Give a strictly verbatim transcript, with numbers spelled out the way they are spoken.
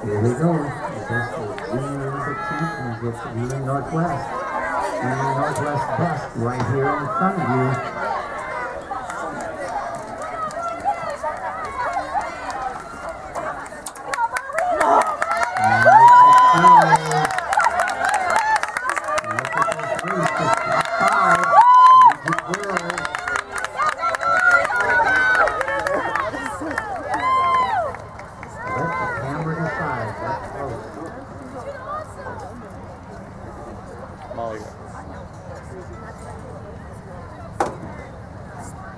Here we go. This is Junior Olympic champions with Union Northwest. Union Northwest best right here in front of you. Molly.